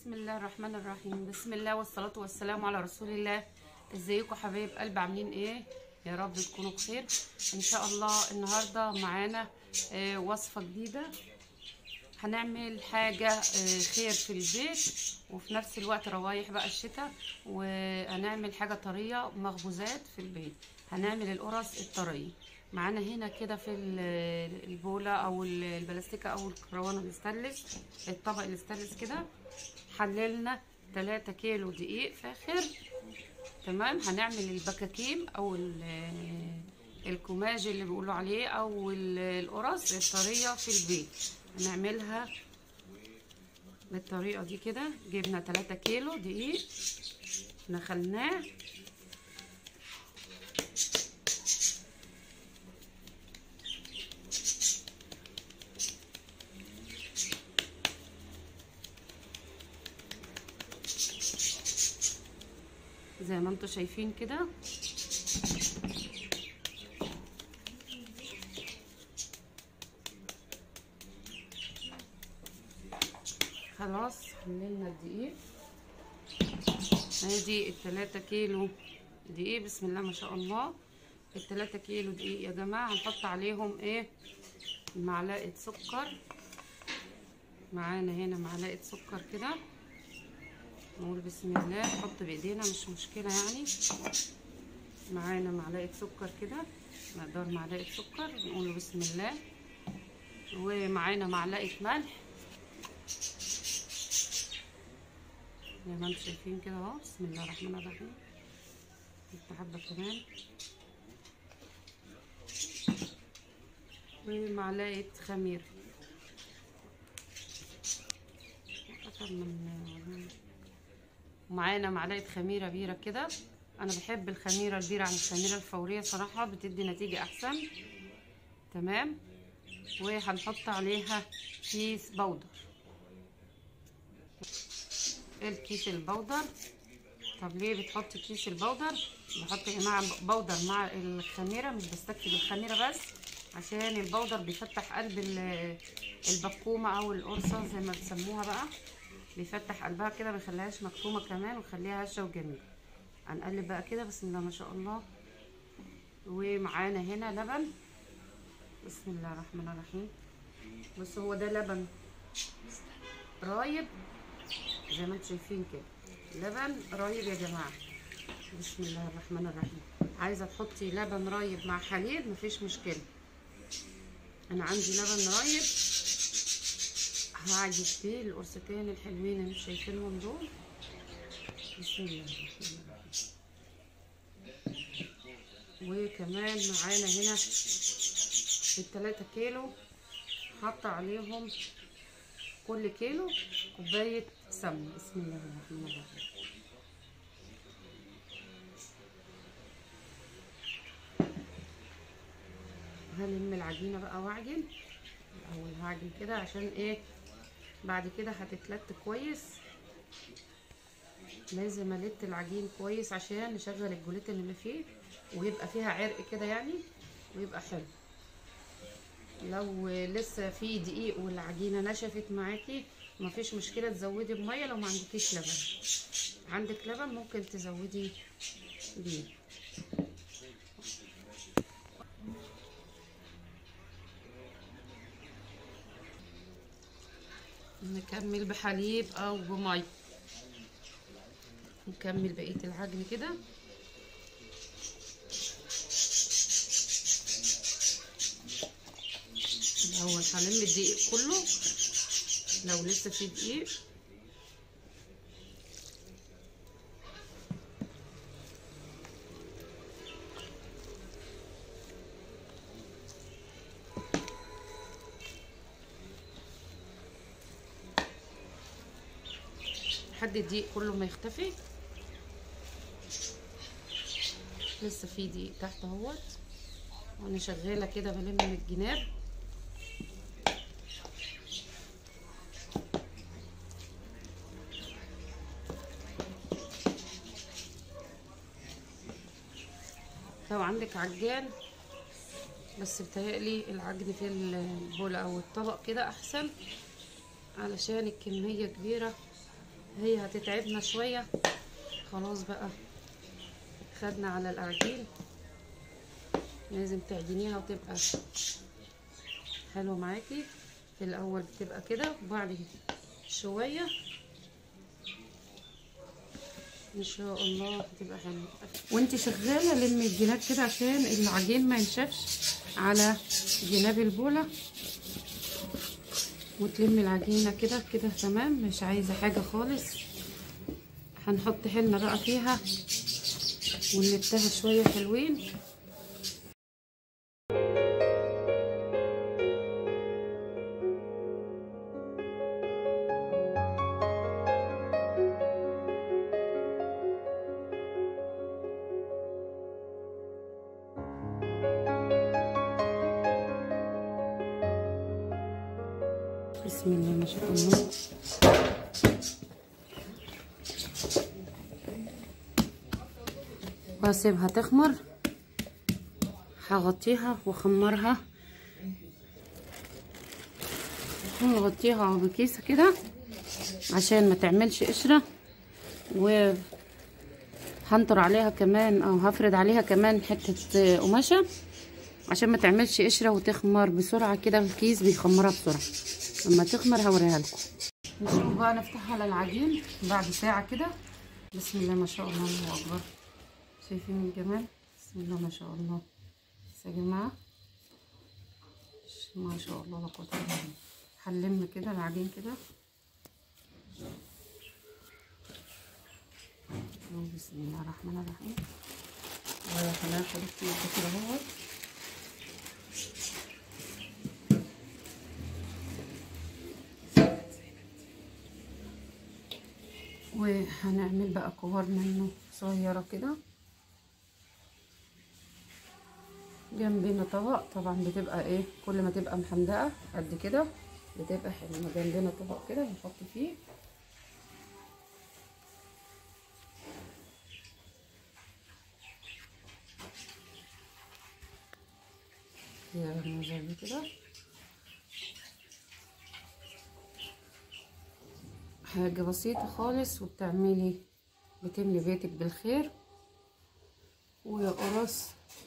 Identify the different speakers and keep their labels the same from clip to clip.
Speaker 1: بسم الله الرحمن الرحيم. بسم الله والصلاة والسلام على رسول الله. ازيكم حبايب قلب، عاملين ايه؟ يا رب تكونوا بخير ان شاء الله. النهارده معانا وصفة جديدة، هنعمل حاجة خير في البيت وفي نفس الوقت روايح بقى الشتاء، وهنعمل حاجة طرية مخبوزات في البيت. هنعمل القرص الطرية. معانا هنا كده في البولة او البلاستيكة او الكروانة الاستانلس، الطبق الاستانلس كده، حللنا 3 كيلو دقيق فاخر. تمام. هنعمل البكاكيم او الكوماج اللي بيقولوا عليه او القرص الطريه في البيت. هنعملها بالطريقه دي كده. جبنا 3 كيلو دقيق، نخلناه زي ما انتم شايفين كده. خلاص حللنا الدقيق. ادي ال3 كيلو دقيق، بسم الله ما شاء الله. ال3 كيلو دقيق يا جماعه هنحط عليهم ايه؟ معلقه سكر. معانا هنا معلقه سكر كده، نقول بسم الله، نحط بايدينا مش مشكله يعني. معانا معلقه سكر كده، مقدار معلقه سكر، نقول بسم الله. ومعانا معلقه ملح زي ما انتم شايفين كده اهو. بسم الله الرحمن الرحيم. حبه كمان، ومعلقه خميره. ومعانا معلقه خميره بيره كده. انا بحب الخميره البيره عن الخميره الفوريه صراحه، بتدي نتيجه احسن. تمام. وهنحط عليها كيس بودر. الكيس البودر. طب ليه بتحط كيس البودر؟ بحط يا جماعه بودر مع الخميره، مش بستكفي بالخميره بس، عشان البودر بيفتح قلب البقومه او القرصه زي ما بتسموها بقى، بيفتح قلبها كده، ما يخليهاش مكتومه كمان، ويخليها هشه وجميله. هنقلب بقى كده بسم الله ما شاء الله. ومعانا هنا لبن. بسم الله الرحمن الرحيم. بس هو ده لبن رايب زي ما انتم شايفين كده، لبن رايب يا جماعه. بسم الله الرحمن الرحيم. عايزه تحطي لبن رايب مع حليب مفيش مشكله. انا عندي لبن رايب، هعجب فيه القرصتين الحلوين اللي انتم شايفينهم دول. بسم الله الرحمن الرحيم. وكمان معانا هنا ال3 كيلو، حاطه عليهم كل كيلو كوبايه سمنه. بسم الله الرحمن الرحيم. هلم العجينه بقى واعجن. الاول هعجن كده عشان ايه؟ بعد كده هتتلت كويس. لازم الت العجين كويس عشان نشغل الجلوتين اللي فيه ويبقى فيها عرق كده يعني، ويبقى حلو. لو لسه في دقيق والعجينه نشفت معاكي مفيش مشكله، تزودي بميه. لو ما عندكيش لبن، عندك لبن ممكن تزودي بيه. نكمل بحليب او بميه. نكمل بقيه العجن كده. الاول هلم الدقيق كله لو لسه في دقيق. لحد الدقيق كله ما يختفي. لسه في دقيق تحت اهوت، وانا شغاله كده بلم من الجناب. لو عندك عجان، بس بتهيألي العجن في البولة او الطبق كده احسن، علشان الكمية كبيرة هي هتتعبنا شويه. خلاص بقى خدنا على العجين، لازم تعجنيها وتبقى حلوه معاكي. في الاول بتبقى كده، وبعد شويه ان شاء الله هتبقى حلوه. وانت شغاله لمي الجناب كده عشان العجين ما ينشفش على جناب البوله، وتلمي العجينه كده كده تمام، مش عايزه حاجه خالص. هنحط حلنا بقى فيها ونلتها شويه حلوين. بسم الله ما شاء الله. واسيبها تخمر، هغطيها واخمرها ونغطيها بكيسه كده عشان ما تعملش قشره، وهنطر عليها كمان او هفرد عليها كمان حته قماشه عشان ما تعملش قشره وتخمر بسرعه كده. الكيس بيخمرها بسرعه، لما تخمر هوريها لكم. نشوف بقى نفتحها على العجين بعد ساعه كده. بسم الله ما شاء الله، الله اكبر. شايفين الجمال؟ بسم الله ما شاء الله. بس يا جماعه ما شاء الله لا قوه الا بالله. هنلم كده العجين كده. بسم الله الرحمن الرحيم. وهناخد كده اهو، وهنعمل بقى كور منه صغيرة كده. جنبنا طبق، طبعا بتبقى ايه كل ما تبقى محندقة قد كده بتبقى حلوة. جنبنا طبق كده بنحط فيه زي كده حاجة بسيطة خالص، وبتملي بيتك بالخير. ويا قرص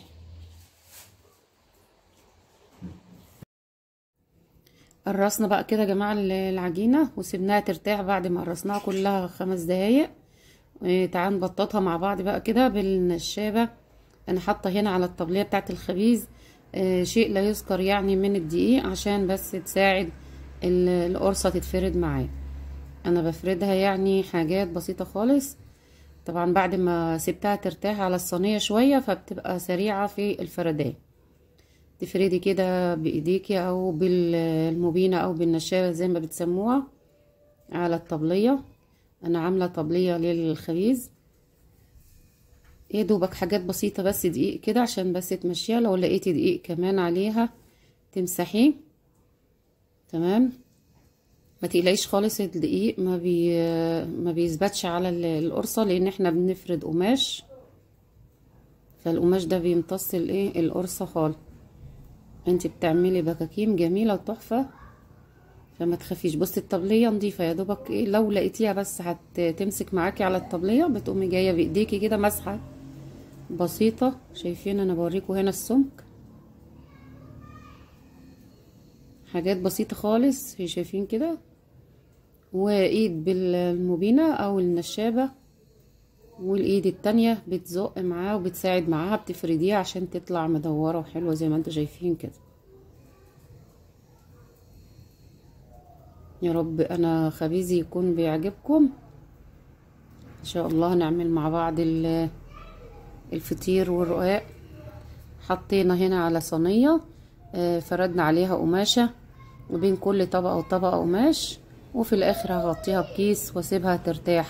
Speaker 1: قرصنا بقى كده يا جماعة العجينة وسيبناها ترتاح بعد ما قرصناها كلها 5 دقايق. تعال نبططها مع بعض بقى كده بالنشابة. انا حاطة هنا على الطبلية بتاعت الخبيز شيء لا يذكر يعني من الدقيق، عشان بس تساعد القرصة تتفرد معايا. انا بفردها يعني حاجات بسيطة خالص. طبعا بعد ما سبتها ترتاح على الصينية شوية فبتبقى سريعة في الفردان. تفردي كده بايديكي او بالمبينة او بالنشابة زي ما بتسموها على الطبلية. انا عاملة طبلية للخبيز، يا دوبك حاجات بسيطة بس دقيق كده عشان بس تمشيها. لو لقيتي دقيق كمان عليها تمسحيه تمام. ما تقلقيش خالص، الدقيق ما بيثبتش على القرصة، لان احنا بنفرد قماش، فالقماش ده بيمتص الايه القرصة خالص. انت بتعملي بكاكيم جميلة وتحفة، فما تخافيش. بصي الطبلية نضيفة يا دوبك ايه، لو لقيتيها بس هتمسك معاكي على الطبلية بتقومي جاية بايديكي كده مسحة بسيطة. شايفين انا بوريكم هنا السمك، حاجات بسيطة خالص. شايفين كده، وايد بالمبينة او النشابة، والايد التانية بتزق معاه وبتساعد معاها، بتفرديها عشان تطلع مدورة وحلوة زي ما انتوا شايفين كده. يا رب انا خبيزي يكون بيعجبكم ان شاء الله. هنعمل مع بعض الفطير والرقاق. حطينا هنا على صينية فردنا عليها قماشة، وبين كل طبقة وطبقة قماش، وفي الاخر هغطيها بكيس واسيبها ترتاح.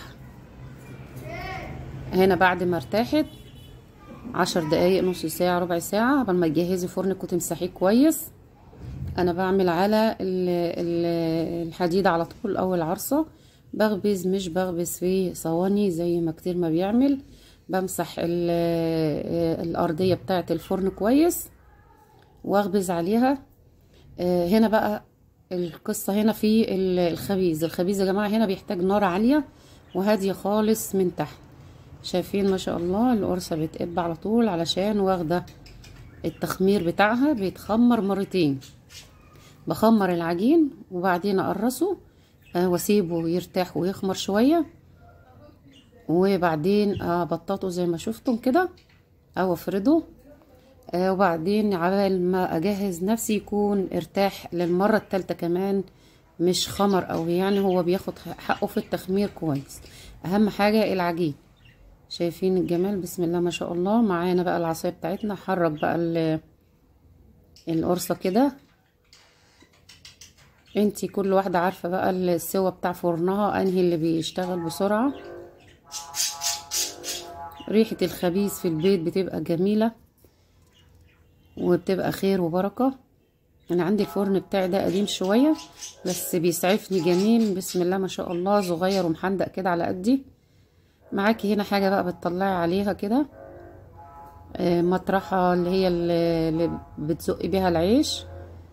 Speaker 1: هنا بعد ما ارتاحت 10 دقايق، نص ساعة، ربع ساعة، قبل ما تجهزي فرنك وتمسحيه كويس. انا بعمل على الحديد على طول اول عرصة، بخبز مش بخبز في صواني زي ما كتير ما بيعمل. بمسح الارضية بتاعة الفرن كويس واخبز عليها. هنا بقى القصة هنا في الخبيز يا جماعة، هنا بيحتاج نار عالية وهادية خالص من تحت. شايفين ما شاء الله القرصة بتقب على طول، علشان واخدة التخمير بتاعها. بيتخمر مرتين، بخمر العجين وبعدين اقرصه واسيبه يرتاح ويخمر شوية، وبعدين ابططه زي ما شفتم كده او افرده، وبعدين عبال ما اجهز نفسي يكون ارتاح للمرة التالتة كمان، مش خمر قوي يعني، هو بياخد حقه في التخمير كويس. اهم حاجة العجين. شايفين الجمال؟ بسم الله ما شاء الله. معانا بقى العصاية بتاعتنا، حرك بقى القرصة كده. انتي كل واحدة عارفة بقى السوا بتاع فرنها انهي اللي بيشتغل بسرعة. ريحة الخبيز في البيت بتبقى جميلة وبتبقى خير وبركة. انا عندي الفرن بتاعي ده قديم شوية بس بيسعفني جميل، بسم الله ما شاء الله، صغير ومحندق كده على قدي. معاكي هنا حاجة بقى بتطلعي عليها كده مطرحة اللي هي اللي بتزقي بيها العيش،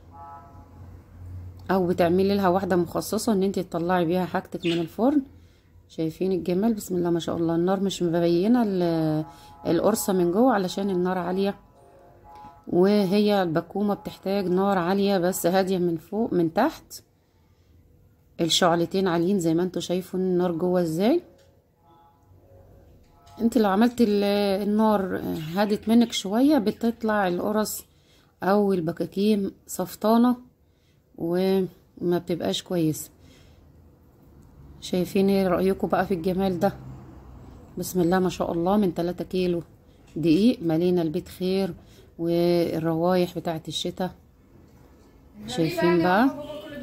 Speaker 1: او بتعملي لها واحدة مخصصة ان انتي تطلعي بيها حاجتك من الفرن. شايفين الجمال؟ بسم الله ما شاء الله. النار مش مبينة القرصة من جوه علشان النار عالية، وهي البكومة بتحتاج نار عالية بس هادية من فوق من تحت. الشعلتين عاليين زي ما انتوا شايفين النار جوه ازاي. انت لو عملت النار هادت منك شوية بتطلع القرص او البكاكيم صفطانة وما بتبقاش كويس. شايفين ايه رأيكم بقى في الجمال ده؟ بسم الله ما شاء الله. من 3 كيلو دقيق ملينا البيت خير والروايح بتاعت الشتاء. شايفين بقى؟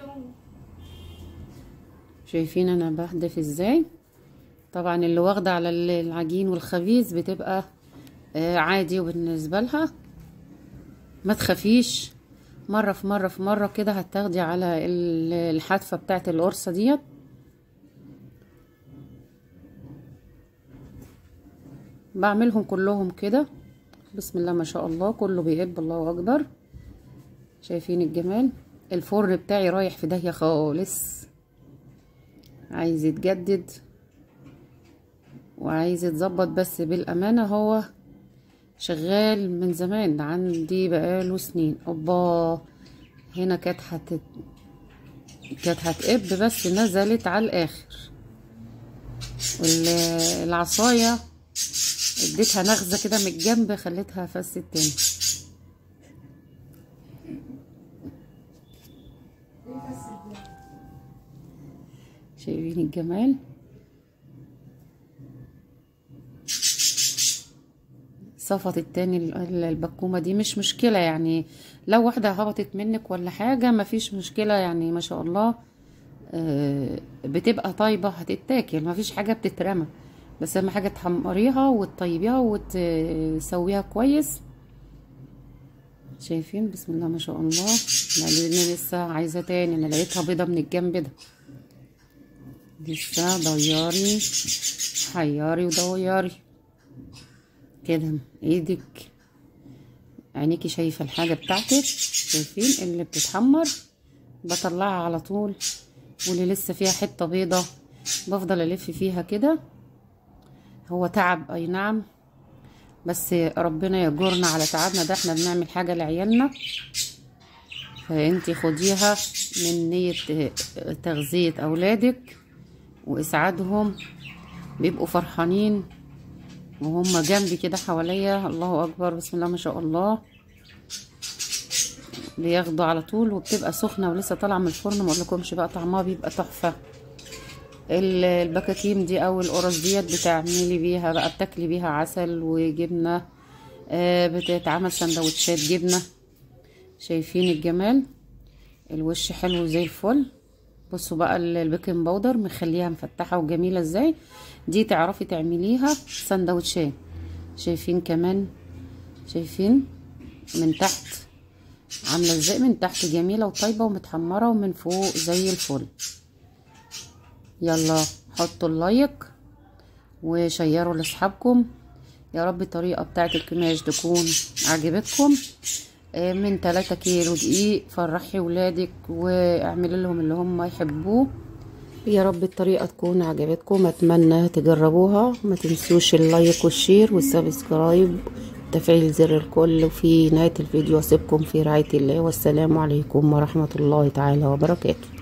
Speaker 1: شايفين انا بهدف ازاي؟ طبعا اللي واخده على العجين والخبيز بتبقى عادي، وبالنسبه لها ما تخافيش. مره في مره في مره كده هتاخدي على الحدفه بتاعت القرصه ديت. بعملهم كلهم كده بسم الله ما شاء الله، كله بيقب الله اكبر. شايفين الجمال؟ الفرن بتاعي رايح في داهيه خالص، عايز يتجدد وعايز يتظبط، بس بالامانه هو شغال من زمان عندي بقاله سنين. اوبا هنا كانت هتقب بس نزلت على الاخر. والعصايه اديتها نغزه كده من الجنب خليتها فست تاني. شايفين الجمال؟ صفت التاني البكومة دي مش مشكلة يعني، لو واحدة هبطت منك ولا حاجة مفيش مشكلة يعني، ما شاء الله بتبقى طيبة هتتاكل، مفيش حاجة بتترمى، بس اهم حاجة تحمريها وتطيبيها وتسويها كويس. شايفين؟ بسم الله ما شاء الله. انا لسه عايزة تاني، انا لقيتها بيضة من الجنب ده، لسه دياري حياري ودوري كده. ايدك عينيكي شايفه الحاجه بتاعتك، شايفين اللي بتتحمر بطلعها على طول، واللي لسه فيها حته بيضه بفضل الف فيها كده. هو تعب اي نعم، بس ربنا يجرنا على تعبنا ده، احنا بنعمل حاجه لعيالنا، فانتي خديها من نيه تغذيه اولادك واسعادهم، بيبقوا فرحانين وهم جنبي كده حواليا. الله اكبر بسم الله ما شاء الله. بياخدوا على طول وبتبقى سخنه ولسه طالعه من الفرن، ما اقولكمش بقى طعمها بيبقى تحفه. البكاكيم دي او القرص ديت بتعملي بيها بقى، بتاكلي بيها عسل وجبنه، بتتعمل سندوتشات جبنه. شايفين الجمال؟ الوش حلو زي الفل. بصوا بقى البيكنج باودر مخليها مفتحه وجميله ازاي، دي تعرفي تعمليها سندوتشات. شايفين كمان؟ شايفين من تحت عامله ازاي؟ من تحت جميله وطيبه ومتحمره، ومن فوق زي الفل. يلا حطوا اللايك وشيروا لاصحابكم، يا رب الطريقه بتاعت الكماش تكون عجبتكم. من 3 كيلو دقيق. فرحي ولادك واعملي لهم اللي هم يحبوه. يا رب الطريقة تكون عجبتكم، اتمنى تجربوها. ما تنسوش اللايك والشير والسبسكرايب وتفعيل زر الكل. وفي نهاية الفيديو اسيبكم في رعاية الله، والسلام عليكم ورحمة الله تعالى وبركاته.